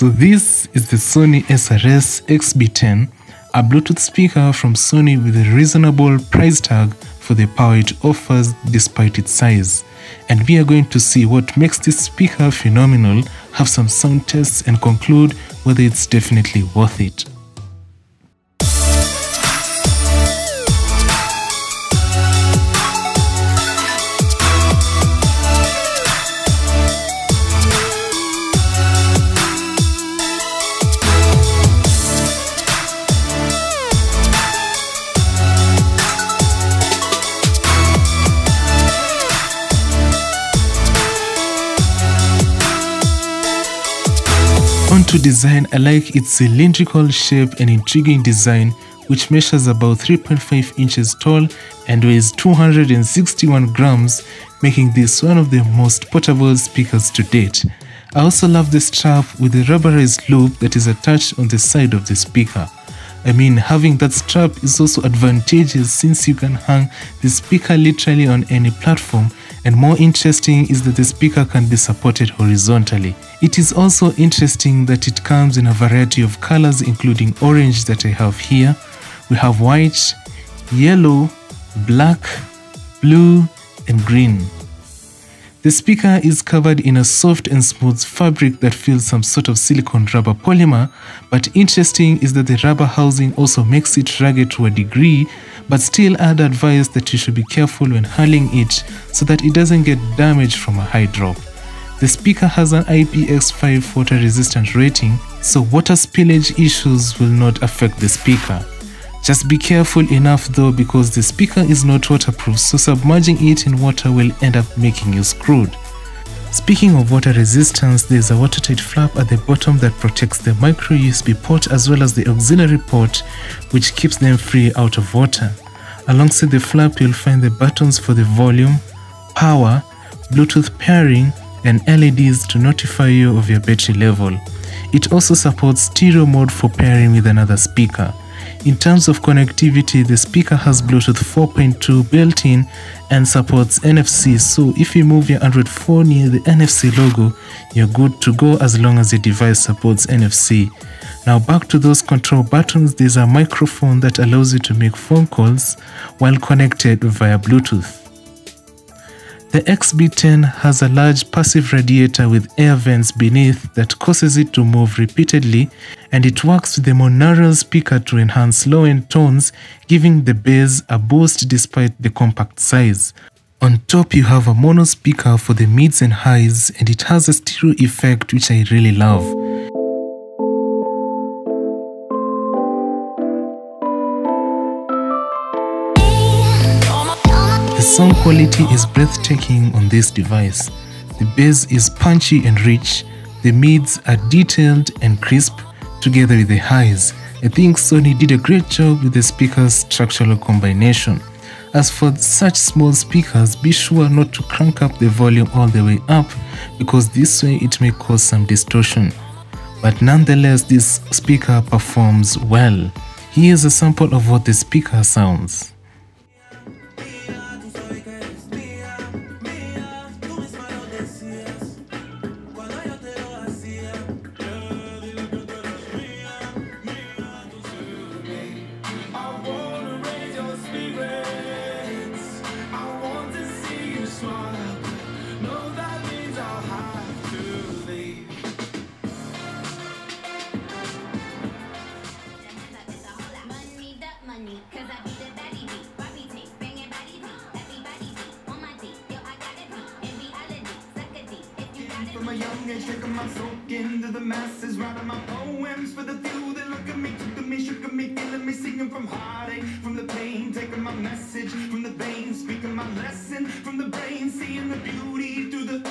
So this is the Sony SRS XB10, a Bluetooth speaker from Sony with a reasonable price tag for the power it offers despite its size. And we are going to see what makes this speaker phenomenal, have some sound tests and conclude whether it's definitely worth it. Onto design, I like its cylindrical shape and intriguing design, which measures about 3.5 inches tall and weighs 261 grams, making this one of the most portable speakers to date. I also love the strap with the rubberized loop that is attached on the side of the speaker. I mean, having that strap is also advantageous since you can hang the speaker literally on any platform, and more interesting is that the speaker can be supported horizontally. It is also interesting that it comes in a variety of colors, including orange that I have here. We have white, yellow, black, blue and green. The speaker is covered in a soft and smooth fabric that feels some sort of silicone rubber polymer, but interesting is that the rubber housing also makes it rugged to a degree, but still I'd advise that you should be careful when handling it so that it doesn't get damaged from a high drop. The speaker has an IPX5 water resistant rating, so water spillage issues will not affect the speaker. Just be careful enough though, because the speaker is not waterproof, so submerging it in water will end up making you screwed. Speaking of water resistance, there is a watertight flap at the bottom that protects the micro USB port as well as the auxiliary port, which keeps them free out of water. Alongside the flap, you'll find the buttons for the volume, power, Bluetooth pairing, and LEDs to notify you of your battery level. It also supports stereo mode for pairing with another speaker. In terms of connectivity, the speaker has Bluetooth 4.2 built in and supports NFC, so if you move your Android phone near the NFC logo, you're good to go as long as your device supports NFC. Now back to those control buttons, there's a microphone that allows you to make phone calls while connected via Bluetooth. The XB10 has a large passive radiator with air vents beneath that causes it to move repeatedly, and it works with the monaural speaker to enhance low-end tones, giving the bass a boost despite the compact size. On top you have a mono speaker for the mids and highs, and it has a stereo effect which I really love. The sound quality is breathtaking on this device. The bass is punchy and rich, the mids are detailed and crisp, together with the highs. I think Sony did a great job with the speaker's structural combination. As for such small speakers, be sure not to crank up the volume all the way up, because this way it may cause some distortion. But nonetheless, this speaker performs well. Here's a sample of what the speaker sounds. From a young age, taking my soak into the masses, writing my poems for the few that look at me, took to me, shook at me, feeling me, singing from heartache, from the pain, taking my message from the veins, speaking my lesson from the brain, seeing the beauty through the.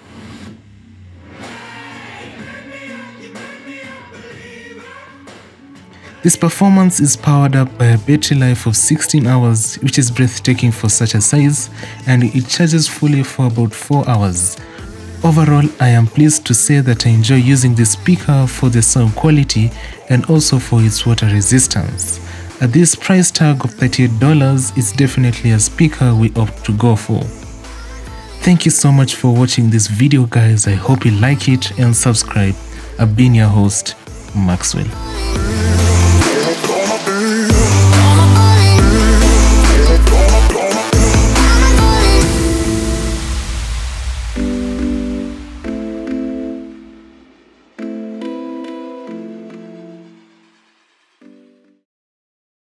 This performance is powered up by a battery life of 16 hours, which is breathtaking for such a size, and it charges fully for about 4 hours. Overall, I am pleased to say that I enjoy using this speaker for the sound quality and also for its water resistance. At this price tag of $38, it's definitely a speaker we opt to go for. Thank you so much for watching this video guys, I hope you like it and subscribe. I've been your host, Maxwell.